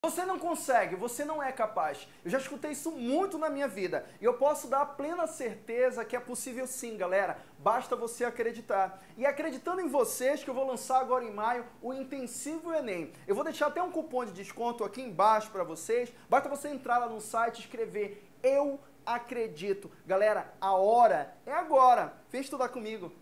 Você não consegue, você não é capaz. Eu já escutei isso muito na minha vida e eu posso dar a plena certeza que é possível sim, galera. Basta você acreditar. E acreditando em vocês que eu vou lançar agora em maio o Intensivo Enem. Eu vou deixar até um cupom de desconto aqui embaixo para vocês. Basta você entrar lá no site e escrever "Eu acredito". Galera, a hora é agora. Vem estudar comigo.